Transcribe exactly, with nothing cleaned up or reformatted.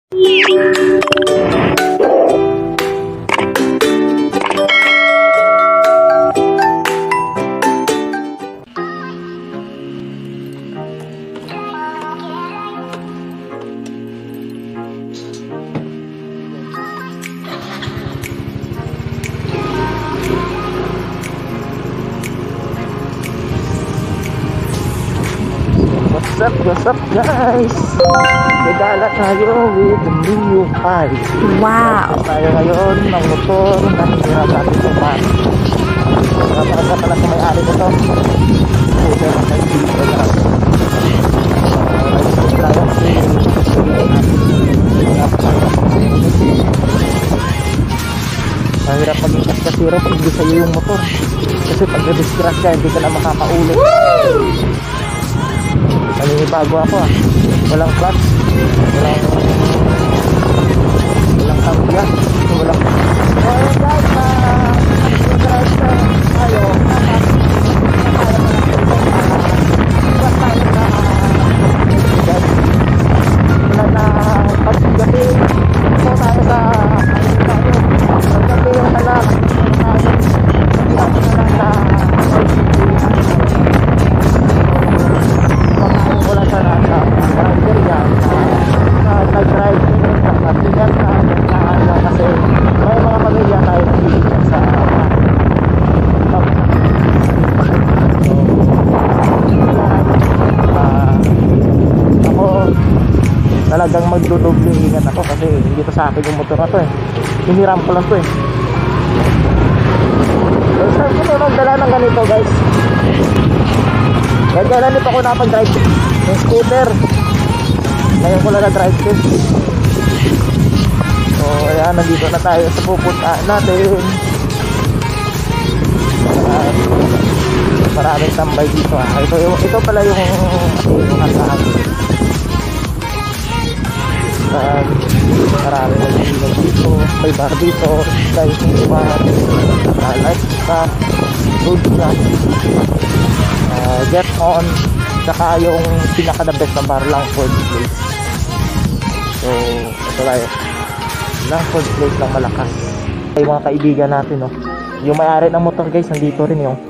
What's up, what's up guys? Nagala tayo with the Mio five. Wow! Tayo ngayon ng motor na hinirap natin sa pan. Napakasa pala sa may-ari ko to. Puto na kayo dito na. Nag-stop tayo kasi mahirap mag-ikas kasi rin pag hindi sa'yo yung motor. Kasi pag na-discrash ka, hindi ka na makakaulit. Naninibago ako ah. Walang clutch, walang walang tangga, walang so ayun guys, uh, drive na tayo wala na paggabi so tayo sa paggabi yung anak wala sa nasa driver yan nag-drive nag-drive na kasi may mga pamilya tayo nag-drive sa ako talagang magdudubling ingat ako kasi hindi to sa akin yung motor na to eh hiniram ko lang to eh so saan ko to magdala ng ganito guys. Kaya nito ako napag-drive yung scooter. Ngayon ko lang na-drive test. So ayan, nandito na tayo sa pupuntaan natin. At maraming tambay dito ah. Ito, yung, ito pala yung yung asahan. At maraming nag-iwan dito. May bar dito. Guys, yung iba uh, lifestyle, food shop, Uh, get on, saka yung pinaka the best na bar, Langford Place. So ito tayo, Langford Place ng Malakas. Ay mga kaibigan natin, no? Yung may-ari ng motor guys, nandito rin yung